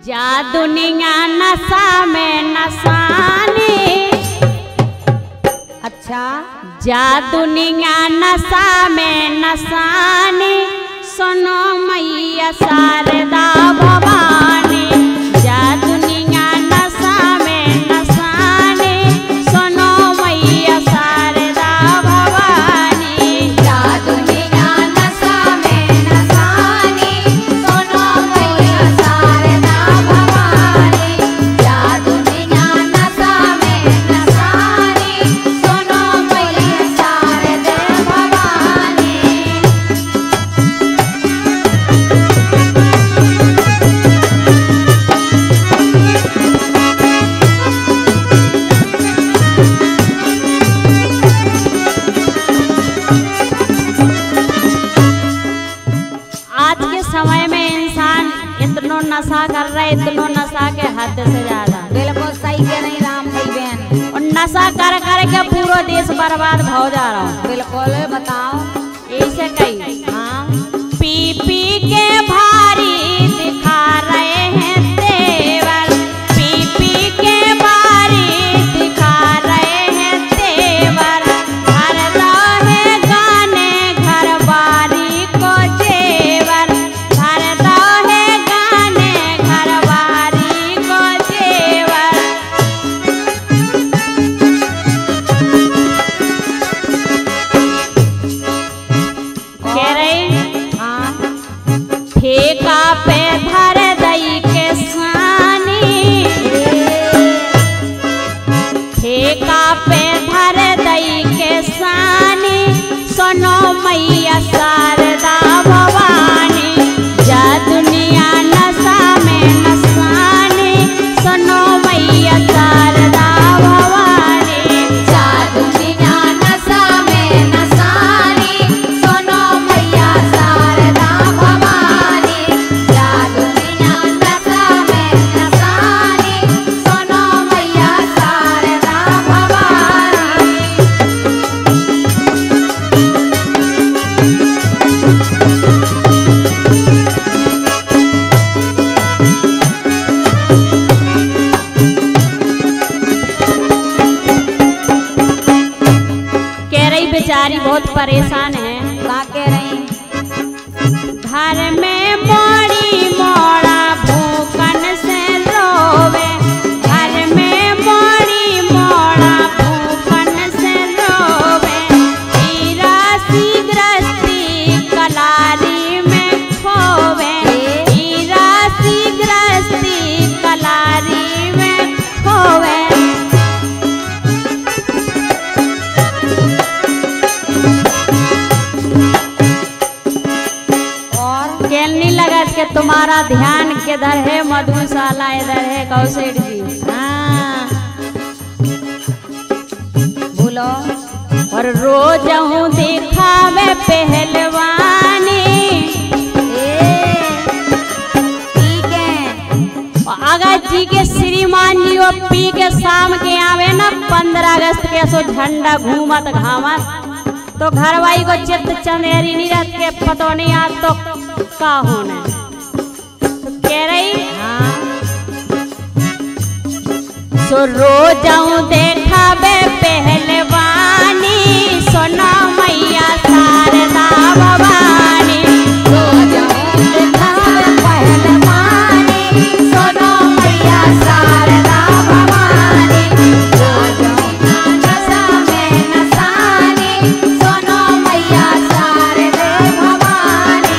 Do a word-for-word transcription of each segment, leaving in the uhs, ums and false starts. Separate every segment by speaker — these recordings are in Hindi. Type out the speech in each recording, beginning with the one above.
Speaker 1: जा दुनिया नशा में नशानी।
Speaker 2: अच्छा
Speaker 1: जा दुनिया नशा में नशानी, सुनो मैया शारदा भवानी। जा दुनिया नशा में नशानी, सुनो मैया शारदा भवानी।
Speaker 2: जा दुनिया नशा में नशानी, सुनो मैया शारदा भवानी। जा दुनिया नशा में नशानी, सुनो मैया शारदा भवानी।
Speaker 1: आज के समय में इंसान इतनो नशा कर रहा है, इतनो नशा के हद से ज्यादा।
Speaker 2: बिल्कुल सही कह रही राम भाई बहन।
Speaker 1: और नशा कर कर के पूरा देश बर्बाद हो जा रहा है।
Speaker 2: बिल्कुल बताओ।
Speaker 1: ऐसे कई
Speaker 2: हाँ
Speaker 1: पी पी के भारी दिखा रहे हैं तेवर। पी पी के भारी दिखा रहे हैं तेवर। हर दौहे गाने घर बारी को जेवर। हर दौहे गाने घर बारी को जेवर। कह रही
Speaker 2: हाँ
Speaker 1: ठेका पे धर दई के सानी। ठेका पे धर दई के सानी, सुनो मैया शारदा भवानी। जा दुनिया नशा में नशानी, सुनो मैया शारदा भवानी।
Speaker 2: जा दुनिया नशा में नशानी, सुनो मैया शारदा भवानी। जा दुनिया नशा में नशानी, सुनो मैया शारदा भवानी।
Speaker 1: कह रही बेचारी बहुत परेशान है।
Speaker 2: का कह रही?
Speaker 1: घर में मोड़ी मोड़ा भूखन से रोवे। घर में मोड़ी मोड़ा भूखन से रोवे। हीरा सी गृहस्थी कलारी में खोवे। हीरा सी गृहस्थी कलारी में खोवे।
Speaker 2: और
Speaker 1: कहने लगा कि तुम्हारा ध्यान किधर है, मधुशाला इधर है कौशेठ जी। हाँ
Speaker 2: बोलो।
Speaker 1: और रोज हूँ दिखावे पहलवानी।
Speaker 2: ए ठीक है।
Speaker 1: और अगर जी के श्रीमान जी वो पी के शाम के आवे ना पंद्रह अगस्त के सो झंडा घूमत घामत, तो घरवाई को चित्त चंदेरी नहीं रख के पतो नहीं आज तो का होना। तो कह रही
Speaker 2: हाँ
Speaker 1: सो रोजाऊ देखावे पहलवानी, सुनो मैया शारदा भवानी।
Speaker 2: रोजाऊ दिखावे पहलवानी, सुनो मैया शारदा भवानी। रोजाऊ नशा में नशानी, सुनो मैया शारदा भवानी।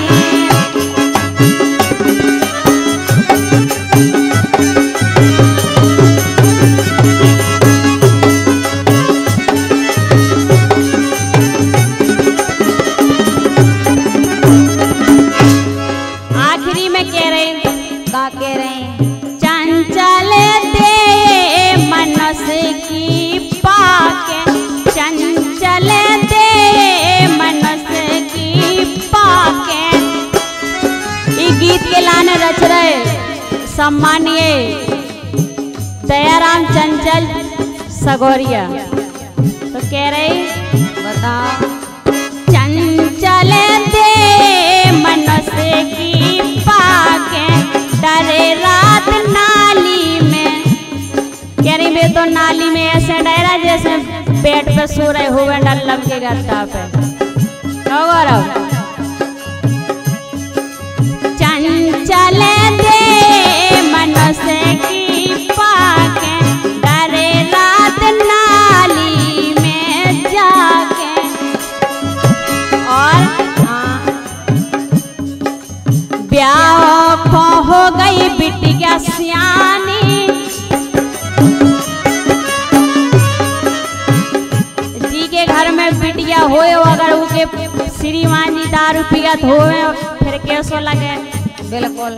Speaker 1: आखिरी में कह रही
Speaker 2: का कह रहे?
Speaker 1: चंचल दे मनस की पाके। चंचल दे मनस की पाके। ये गीत के लाने रच रहे सम्मानीय दयाराम चंचल सगोरिया। तो कह रही
Speaker 2: बताओ।
Speaker 1: चंचल दे मनस की पाके। डरे रात बेड पे सो रहे हुए डल्लम के गद्दा पे। गौरव चंचल दे मनुष्य की पाके डरे रात नाली में जाके। और ब्याह हो गई बिटिया सियानी जी के घर में बिटिया होए अगर उके श्रीमान जी दारू पियत होए फिर कैसो लगे।
Speaker 2: बिल्कुल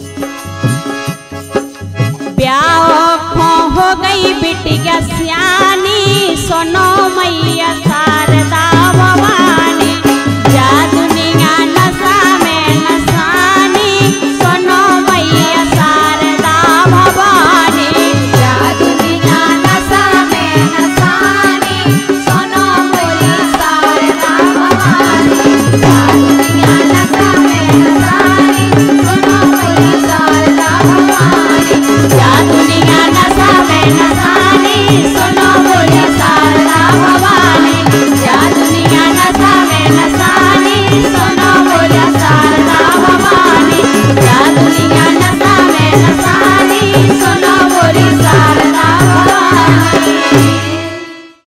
Speaker 1: ब्याह हो गई बिटिया सियानी